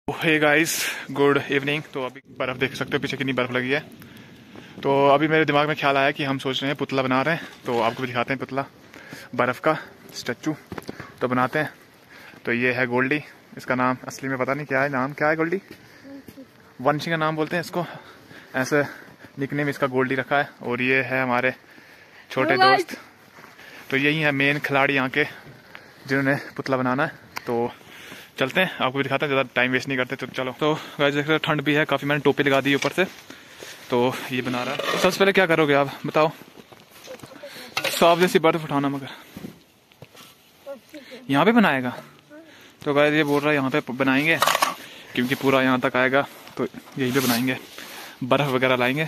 Hey guys, good evening. तो अभी बर्फ़ देख सकते हो, पीछे कितनी बर्फ़ लगी है। तो अभी मेरे दिमाग में ख्याल आया कि हम सोच रहे हैं पुतला बना रहे हैं, तो आपको भी दिखाते हैं पुतला बर्फ़ का स्टैचू तो बनाते हैं। तो ये है गोल्डी, इसका नाम असली में पता नहीं क्या है, नाम क्या है गोल्डी, वंशी का नाम बोलते हैं इसको, ऐसे निकनेम इसका गोल्डी रखा है। और ये है हमारे छोटे दोस्त, तो यही है मेन खिलाड़ी यहाँ के जिन्होंने पुतला बनाना है। तो चलते हैं, आपको भी दिखाते हैं, ज़्यादा टाइम वेस्ट नहीं करते। तो चलो। तो गाइस देख रहे हो ठंड भी है काफ़ी, मैंने टोपी लगा दी ऊपर से। तो ये बना रहा है। सबसे पहले क्या करोगे आप बताओ? सॉफ्ट जैसी बर्फ उठाना, मगर यहाँ पे बनाएगा। तो गाइस ये बोल रहा है यहाँ पे बनाएंगे, क्योंकि पूरा यहाँ तक आएगा, तो यहीं पे बनाएंगे। बर्फ वगैरह लाएंगे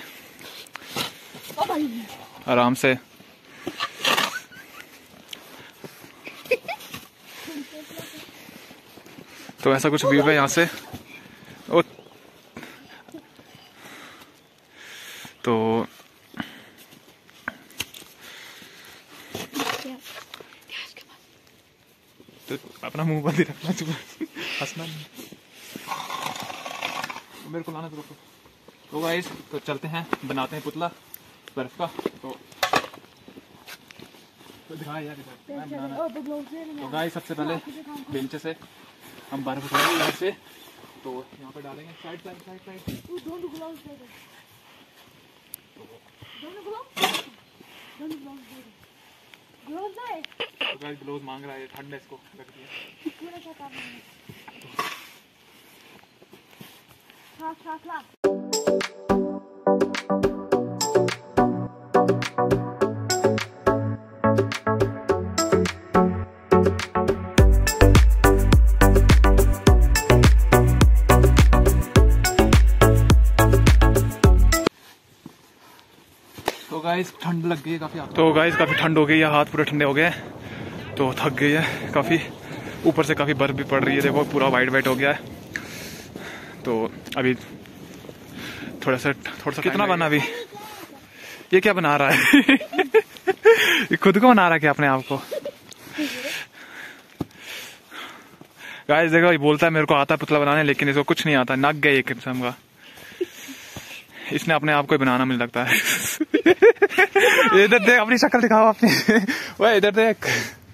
आराम से। तो ऐसा कुछ व्यू है यहाँ से। तो अपना मुंह बंद ही रखना, हंसना नहीं, मेरे को लाना। तो गाइस तो चलते हैं, बनाते हैं पुतला बर्फ का। तो दिखा यार इधर। तो गाइस सबसे पहले बेंच से हम बर्फ उठाएंगे यहाँ से, तो यहाँ पे डालेंगे साइड साइड साइड साइड। तो गाइस ग्लोव्स मांग रहा है, ठंड है इसको लग रही है। तो गाइस ठंड लग गई है काफ़ी। तो गाइस काफ़ी ठंड हो गई है, हाथ पूरे ठंडे हो गए हैं, तो थक गई है काफ़ी। ऊपर से काफ़ी बर्फ भी पड़ रही है, देखो पूरा वाइट वाइट हो गया है। तो अभी थोड़ा सा कितना बना अभी? ये क्या बना रहा है? ये खुद को बना रहा है क्या अपने आप को? गाइस देखो, ये बोलता है मेरे को आता है पुतला बनाने, लेकिन इसको कुछ नहीं आता, नक गए एक किस्म का। इसने अपने आप को ही बनाना मुझे लगता है। इधर देख, अपनी शक्ल दिखाओ अपनी। वह इधर देख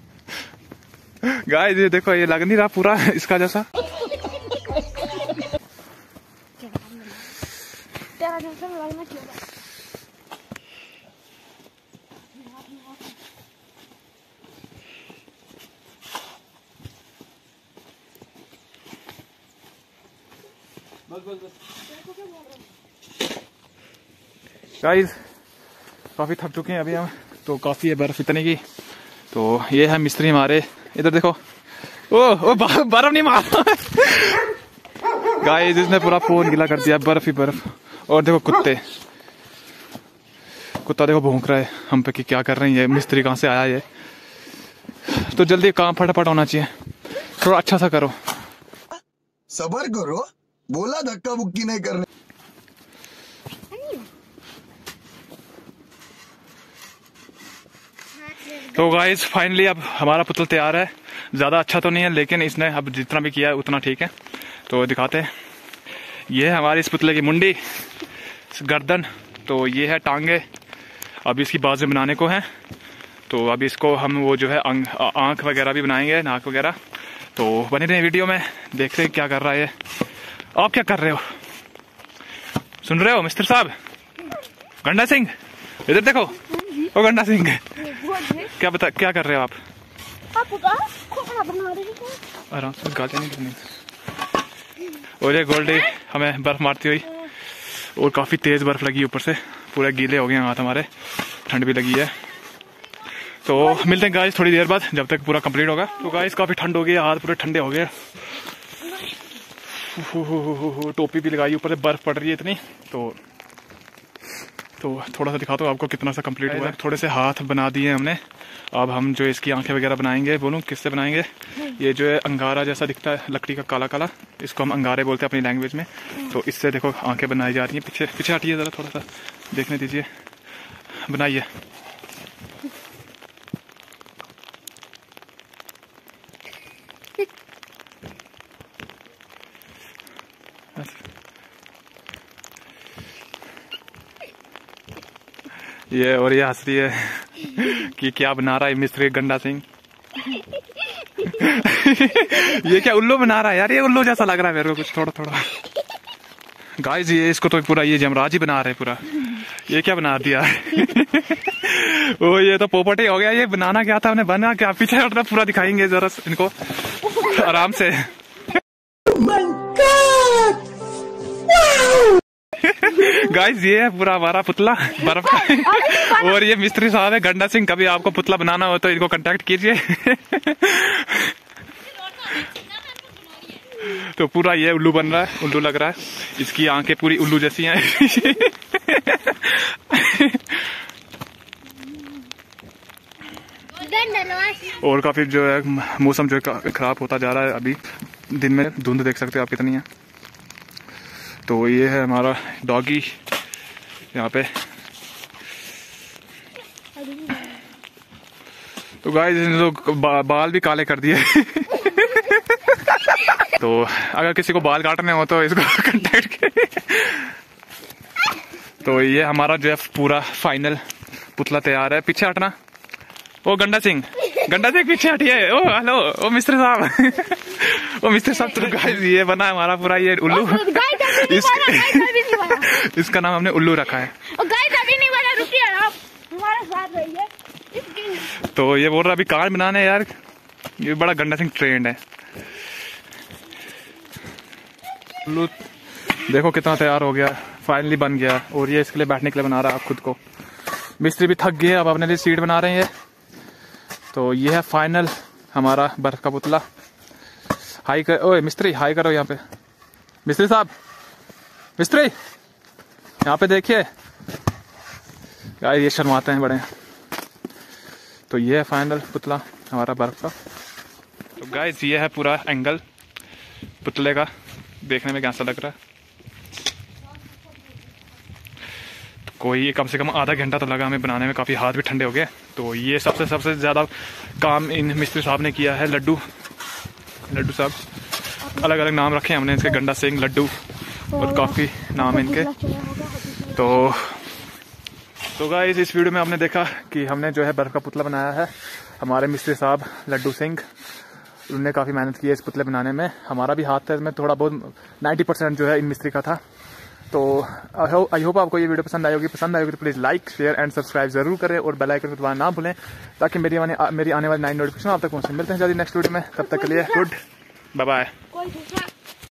गाइस, ये देखो, ये लग नहीं रहा पूरा इसका जैसा। गाइस काफी थक चुके हैं अभी हम, तो काफी है बर्फ इतनी की। तो ये है मिस्त्री हमारे, इधर देखो। ओ बर्फ नहीं मार। गाइस इसने पूरा फोन गीला कर दिया, बर्फ ही बर्फ। और देखो कुत्ता देखो भौंक रहा है हम पे कि क्या कर रहे हैं ये, मिस्त्री कहाँ से आया ये। तो जल्दी काम फटाफट होना चाहिए, थोड़ा अच्छा सा करो, सबर करो, बोला धक्का मुक्की नहीं करने। तो गाइस फाइनली अब हमारा पुतला तैयार है। ज़्यादा अच्छा तो नहीं है, लेकिन इसने अब जितना भी किया है उतना ठीक है। तो दिखाते हैं, ये है हमारे इस पुतले की मुंडी, गर्दन, तो ये है टांगे। अब इसकी बाजुएं बनाने को हैं, तो अब इसको हम वो जो है आँख वगैरह भी बनाएंगे, नाक वगैरह। तो बने रहे वीडियो में, देखते हैं क्या कर रहा है ये। आप क्या कर रहे हो? सुन रहे हो मिस्टर साहब? गंडा सिंह इधर देखो। ओ गंडा सिंह, क्या कर रहे हो आप? आराम से, गालियां नहीं करनी। और ये गोल्डी हमें बर्फ मारती हुई, और काफी तेज बर्फ लगी ऊपर से, पूरे गीले हो गए हाथ हमारे, ठंड भी लगी है। तो मिलते हैं गाइस थोड़ी देर बाद, जब तक पूरा कंप्लीट होगा। तो गाइस काफी ठंड हो गई, हाथ पूरे ठंडे हो गए। टोपी भी लगाई, ऊपर से बर्फ पड़ रही है इतनी। तो थोड़ा सा दिखाता हूँ आपको कितना सा कंप्लीट हुआ है। थोड़े से हाथ बना दिए हमने, अब हम जो इसकी आंखें वगैरह बनाएंगे, बोलूँ किससे बनाएंगे? ये जो है अंगारा जैसा दिखता है, लकड़ी का काला काला, इसको हम अंगारे बोलते हैं अपनी लैंग्वेज में। तो इससे देखो आंखें बनाई जा रही हैं। पीछे हटिए ज़रा, थोड़ा सा देखने दीजिए, बनाइए। ये और ये हंस रही है कि क्या बना रहा है मिस्त्री गंडा सिंह। ये क्या उल्लू बना रहा है यार, ये उल्लू जैसा लग रहा है मेरे को कुछ थोड़ा थोड़ा। गाइस ये इसको तो पूरा ये जमराज ही बना रहे पूरा। ये क्या बना दिया? ओ ये तो पोपट ही हो गया। ये बनाना क्या था उन्हें, बना क्या? पीछे हटना, पूरा दिखाएंगे जरा इनको आराम से। गाइस ये है पूरा हमारा पुतला बर्फ का। और ये मिस्त्री साहब है गंडा सिंह। कभी आपको पुतला बनाना हो तो इनको कांटेक्ट कीजिए। तो पूरा ये उल्लू बन रहा है, उल्लू लग रहा है। इसकी आंखें पूरी उल्लू जैसी हैं। और काफी जो है मौसम जो है खराब होता जा रहा है। अभी दिन में धुंध देख सकते हो आप कितनी है। तो ये है हमारा डॉगी यहाँ पे। तो गाइस इन लोग बाल भी काले कर दिए। तो अगर किसी को बाल काटने हो तो इसको कांटेक्ट करें। तो ये हमारा जो है पूरा फाइनल पुतला तैयार है। पीछे हटना। ओ गंडा सिंह पीछे हटिए। ओ हेलो, ओ मिस्टर साहब। ओ मिस्टर साहब। तो गाइस ये बना हमारा पूरा ये उल्लू। इसका नाम हमने उल्लू रखा है। तो ये बोल रहा अभी कार बनाने यार। ये बड़ा गंडा सिंह ट्रेंड है। उल्लू देखो कितना तैयार हो गया, फाइनली बन गया। और ये इसके लिए बैठने के लिए बना रहा है खुद को। मिस्त्री भी थक गए, अब अपने लिए सीट बना रहे हैं। तो ये है फाइनल हमारा बर्फ का पुतला। हाई कर, ओए मिस्त्री हाई करो यहाँ पे। मिस्त्री साहब, मिस्त्री यहाँ पे देखिए। यार ये शर्माते हैं बड़े। तो ये है फाइनल पुतला हमारा बर्फ का। तो गाइस ये है पूरा एंगल पुतले का, देखने में कैसा लग रहा है। कोई कम से कम आधा घंटा तो लगा हमें बनाने में, काफ़ी हाथ भी ठंडे हो गए। तो ये सबसे ज़्यादा काम इन मिस्त्री साहब ने किया है। लड्डू साहब, अलग अलग नाम रखे हमने इसके, गंडा सिंह, लड्डू और काफ़ी नाम इनके। तो गाइस इस वीडियो में हमने देखा कि हमने जो है बर्फ का पुतला बनाया है। हमारे मिस्त्री साहब लड्डू सिंह, उन्होंने काफ़ी मेहनत की है इस पुतले बनाने में। हमारा भी हाथ में थोड़ा बहुत 90% जो है इन मिस्त्री का था। तो आई होप आपको ये वीडियो पसंद आई होगी। पसंद आई होगी तो please like, share and subscribe जरूर करें और बेल आइकन को दबाना ना भूलें, ताकि मेरी आने वाली 9 नोटिफिकेशन आप तक पहुंचे। मिलते हैं जल्दी नेक्स्ट वीडियो में, तब तक के लिए गुड बाय बाय।